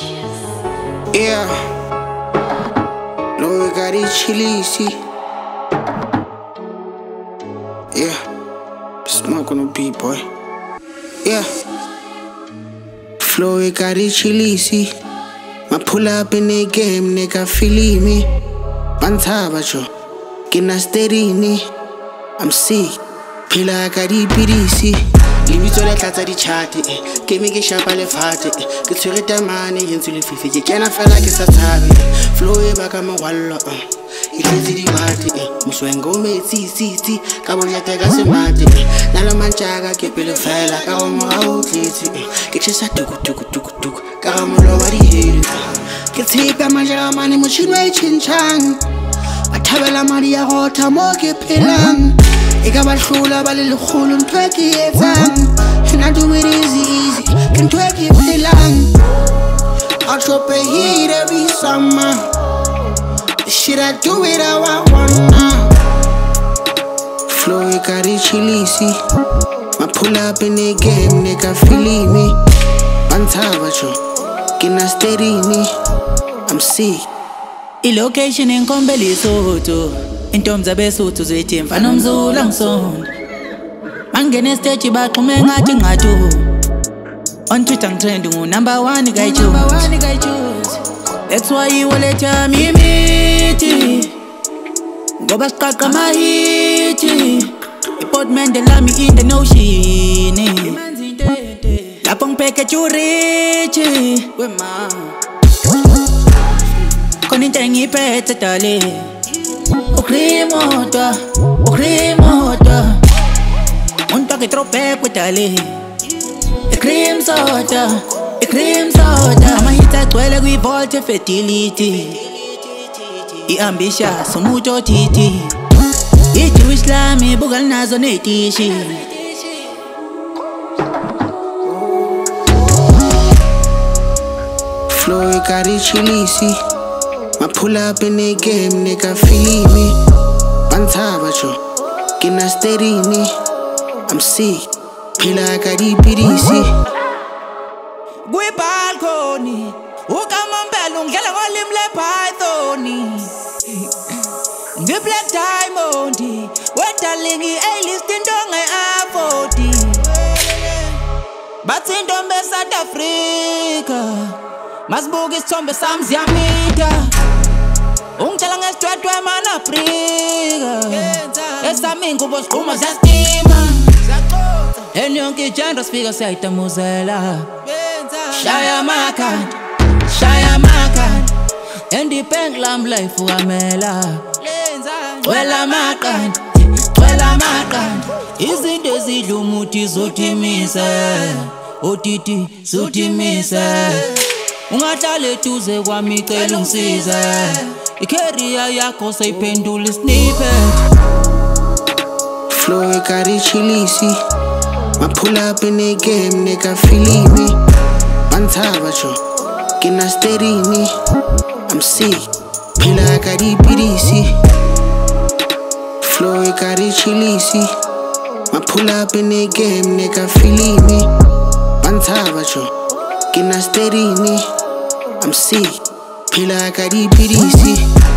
Yeah, no, we got it chilly, see. Yeah, smoke on the beat, boy. Yeah, flow, we got it chilly, see. I pull up in the game, nigga, feel me. Bantabacho, kina steady ni. I'm sick, pila kadi PDC. Libito le tlatsa di chart, ke me ke shapa le fate, ke tshwere tamane yentse le fifi, ke kena fela ke sa tshabe. Flow e ba ka mogwallo, e tletse di bate, moswengo metsi sisi, ka bonya teka se mate. Na le mantjaga ke pele fela ka go mo ga o tletse, ke tshesa tuku, ka ga mollo wa di hele. Ke tshepa majara mane motšhini wa itšhintšhang, ba thabela madi ya go tha mo ke phelang. Eka ba hlola ba le lekgolo ntho e ke etsang, and I do it easy, ke ntho e ke phelang. I'll drop a hit every summer, the shit I do it how I wanna. Flow e ka di chilly, see. I pull up in the game, nigga, feel me. Bantabacho, kina steady ni. I'm sick. I-location inkombe Lesotho, intombi zabesuthu zithi mfana mzula ngisonto. Mangene stage baxhume ngathi ngatu. On Twitter ngitrend number 1 guy choose. That's why i-wallet yami imithi, ngoba siqaqa amahithi. I-portment lami in the notion, lapho ngiphethe jurichi wema. Khona into engiphethe dale, ukrimoda, umuntu aketrope kwedale. Cream soda, amahit agcwele kwi-Volt fertility. I-ambitious umuntu othiti, i-Jewish lami buka linazo ney'tishi. Flow e ka di chilly, see. I pull up in the game, nigga, feel me. Bantabacho, kina steady ni. I'm sick, pila ka di PDC. Kwi-balcony, ukamompela ungidlela ngolimi le-pythoni. Ngi-Black Diamond, we-darling i-A-list into nge-afford. Bathi intombi e-South Africa, masibuka isithombe sami ziyamitha. Ungitshela ngesitwetwe man-Afrika, esami iy'ngubo ziqhuma ziyastima. En yonke ijandra sifika siyayitamuzela. Shaya makhanda, and i-bank lami life ukamela. Cwela amaqanda, izinto ezidla umuthi zothimise, otiti zothimise. Ungahlala eduze kwami cela ungisize, i-career yakho sayiphendula i-snippet. Flow e ka di chilly, see. I pull up in the game, nigga, feel me. Bantabacho, kina steady ni. I'm sick, pila ka di PDC. Flow e ka di chilly, see. I pull up in the game, nigga, feel me. Bantabacho, kina steady ni. I'm sick, pila ka di PDC.